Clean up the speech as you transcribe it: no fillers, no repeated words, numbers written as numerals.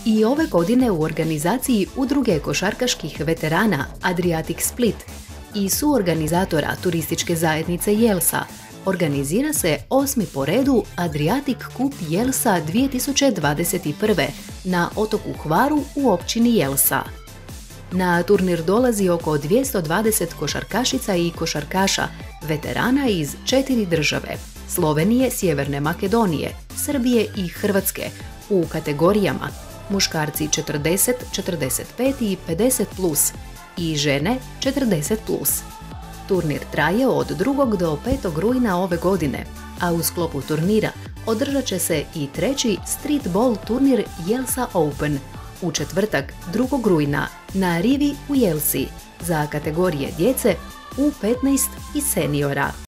I ove godine u organizaciji Udruge košarkaških veterana Adriatic Split i suorganizatora turističke zajednice Jelsa organizira se 8. po redu Adriatic Cup Jelsa 2021. na otoku Hvaru u općini Jelsa. Na turnir dolazi oko 220 košarkašica i košarkaša, veterana iz 4 države: Slovenije, Sjeverne Makedonije, Srbije i Hrvatske u kategorijama muškarci 40, 45 i 50+ i žene 40+. Turnir traje od 2. do 5. rujna ove godine, a u sklopu turnira održat će se i 3. streetball turnir Jelsa Open u četvrtak 2. rujna na rivi u Jelsi za kategorije djece, U15 i seniora.